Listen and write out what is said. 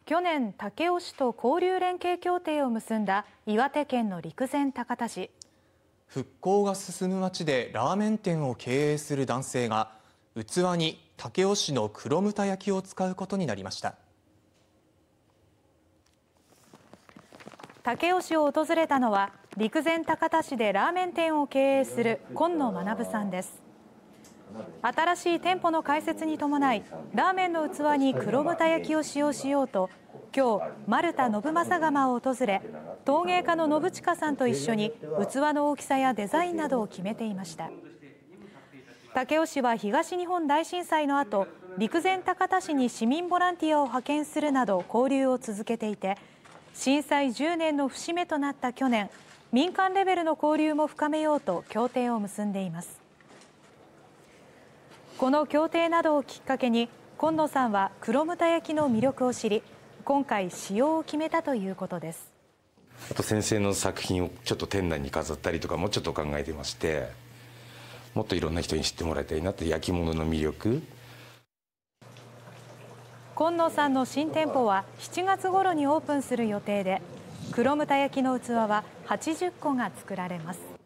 去年、武雄市と交流連携協定を結んだ岩手県の陸前高田市。 復興が進む町でラーメン店を経営する男性が器に武雄市の黒豚焼きを使うことになりました。 武雄市を訪れたのは陸前高田市でラーメン店を経営する今野学さんです。新しい店舗の開設に伴い、ラーメンの器に黒豚焼きを使用しようと今日、丸田信正窯を訪れ、陶芸家の信親さんと一緒に器の大きさやデザインなどを決めていました。武雄市は東日本大震災の後、陸前高田市に市民ボランティアを派遣するなど交流を続けていて、震災10年の節目となった去年、民間レベルの交流も深めようと協定を結んでいます。この協定などをきっかけに、今野さんは黒豚焼きの魅力を知り、今回使用を決めたということです。 あと先生の作品をちょっと店内に飾ったりとかもちょっと考えてまして、もっといろんな人に知ってもらいたいなって、焼き物の魅力。 今野さんの新店舗は7月頃にオープンする予定で、黒豚焼きの器は80個が作られます。